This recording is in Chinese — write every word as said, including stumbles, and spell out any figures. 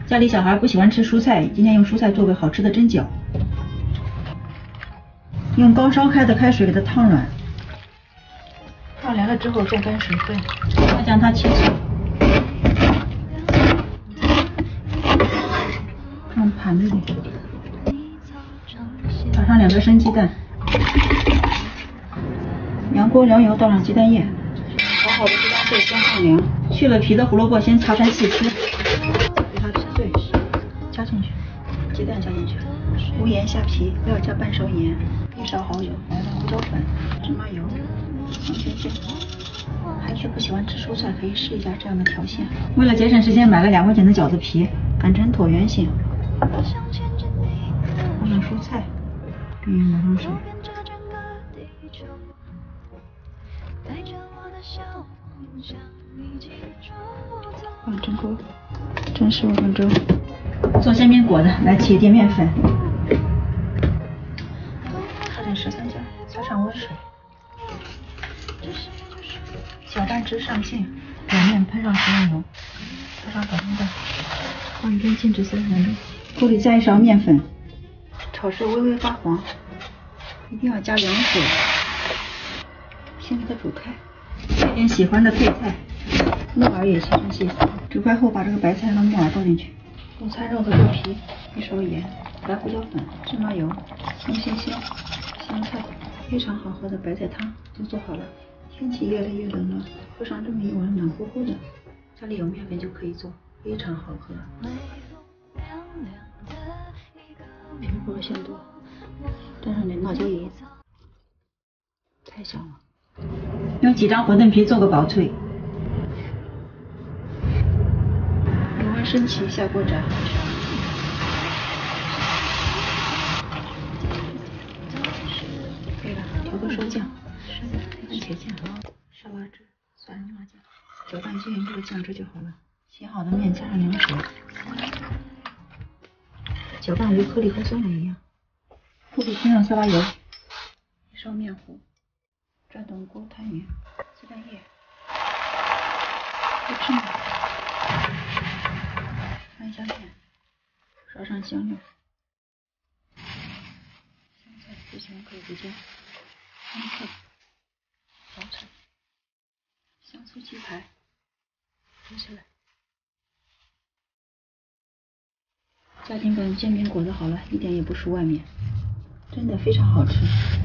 家里小孩不喜欢吃蔬菜，今天用蔬菜做个好吃的蒸饺。用高烧开的开水给它烫软，烫凉了之后再干水分，再将它切碎。放盘子里，打上两个生鸡蛋，凉锅凉油，倒上鸡蛋液，炒好的鸡蛋碎先放凉，去了皮的胡萝卜先擦干细丝，给它切碎，加进去，鸡蛋加进去，无盐下皮，料加半勺盐，一勺蚝油，来了胡椒粉、芝麻油、黄鲜酱。孩子不喜欢吃蔬菜，可以试一下这样的调馅。为了节省时间，买了两块钱的饺子皮，擀成椭圆形，放上蔬菜，并抹上水。放蒸锅，蒸十五分钟。做煎饼果子，来起点面粉，倒进十三加，加上温水，搅拌至上劲，表面喷上食用油，加上炒鸡蛋，放一根静置三十分钟。锅里加一勺面粉，炒至微微发黄，一定要加凉水，先给它煮开。加点喜欢的配菜，木耳也切成细丝。煮开后，把这个白菜和木耳倒进去，午餐肉和豆皮，一勺盐，白胡椒粉、芝麻油、葱心香、香菜，非常好喝的白菜汤就做好了。天气越来越冷了，喝上这么一碗暖乎乎的，家里有面粉就可以做，非常好喝。苹果馅多，蘸上点辣椒盐，太香了。用几张馄饨皮做个薄脆，油温升起，下锅炸。对了，调个收酱，番茄酱、沙拉汁、蒜蓉辣酱，搅拌均匀这个酱汁就好了。洗好的面加上凉水，搅拌无颗粒和松软一样。锅里添上沙拉油，一勺面糊。转动锅摊匀，鸡蛋液，黑芝麻，翻香片，刷上香料，香菜不喜欢可以不加，香菜、薄菜、香酥鸡排，煮起来。家庭版煎饼果子好了，一点也不输外面，真的非常好吃。